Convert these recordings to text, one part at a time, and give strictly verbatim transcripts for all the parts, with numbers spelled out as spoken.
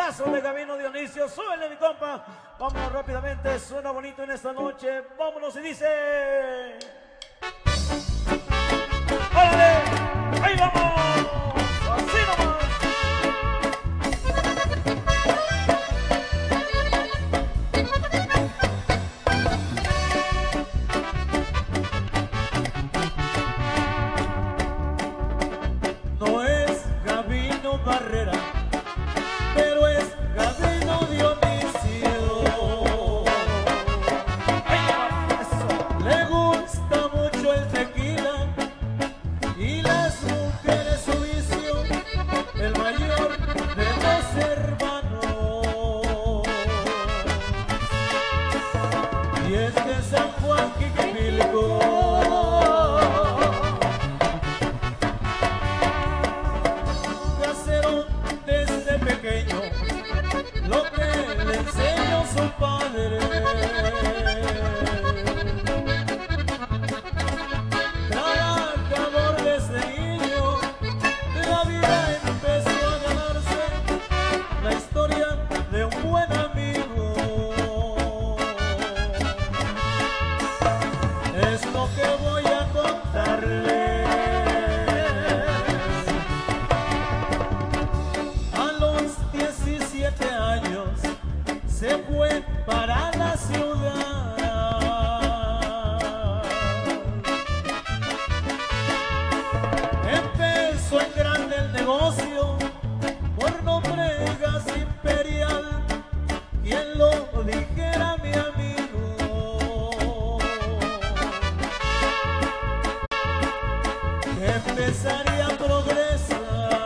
temazo de Gabino Dionisio. Súbele, mi compa. Vámonos rápidamente. Suena bonito en esta noche. Vámonos y dice... ¡Órale! ¡Ahí vamos! ¡Así nomás! No es Gabino Barrera, pero es Gabino Dionisio. Le gusta mucho el tequila y las mujeres su vicio, el mayor de los hermanos. Y es de San Juan Quiquipilco. Desde pequeño lo que le enseñó su padre. Trabajador desde niño, la vida empezó a ganarse la historia de un buen amigo. Es lo que voy a contarle. Se fue para la ciudad. Empezó en grande el negocio, por nombre Gas Imperial. Quien lo dijera, mi amigo, que empezaría a progresar.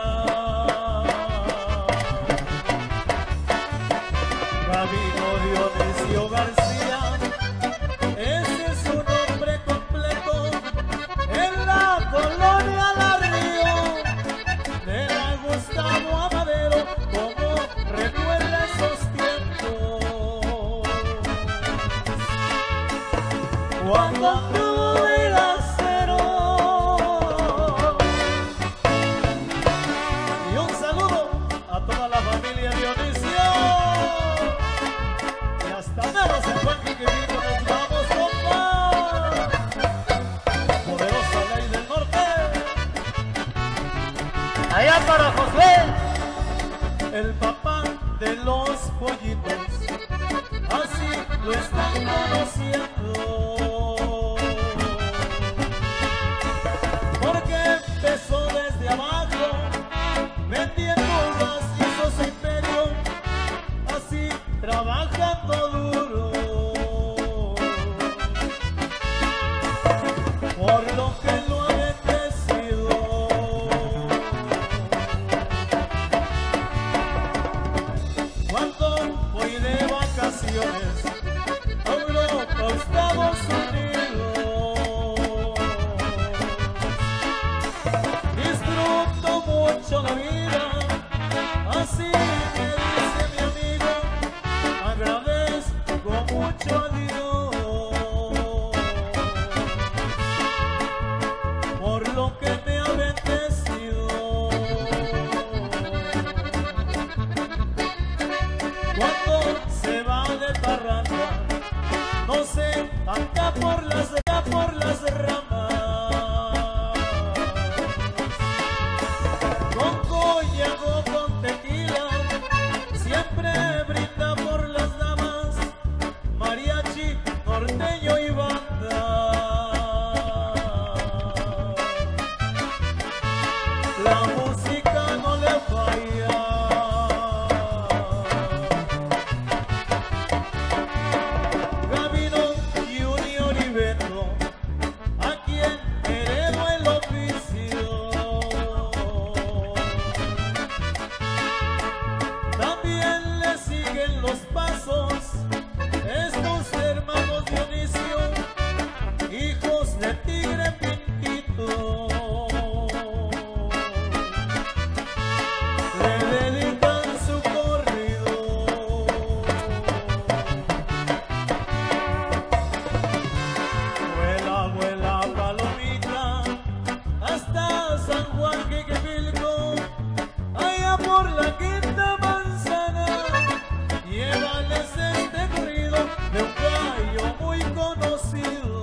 Gabino Dionisio García, ese es su nombre completo, en la colonia La Río, de la Gustavo Amadero, como recuerda esos tiempos, cuando anduvo el acero. Y un saludo a toda la familia Dionisio. Tamero San Juan Quiquipilco, nos vamos, compa. Poderosa ley del norte. Allá para Josué, El papá de los pollitos, así lo están conociendo. Porque empezó desde abajo, vendiendo gas, hizo su imperio, así trabajando duro, por lo que lo ha bendecido. Cuando voy de vacaciones a Europa o Estados Unidos, disfruto mucho la vida, así me dice mi amigo. Agradezco mucho a Dios por lo que me ha bendecido. Cuando se va de parranda, no sé, acá por las, acá por las ramas, con coñac o con tequila, siempre brinda por las damas, mariachi, norteño y banda. La música no le falla. Gabino Junior y Beto, a quien heredo el oficio. También le siguen los pasos estos hermanos Dionisio, hijos de Tigre Pintito. Le dedican su corrido. Vuela, vuela palomita hasta San Juan Quiquipilco, allá por la Quinta Manzana. conocido,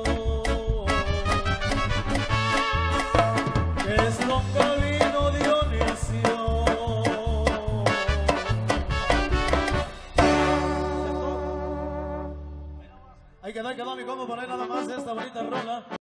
que es Don Gabino Dionisio. Hay que dar que no mi combo por ahí nada más esta bonita rola.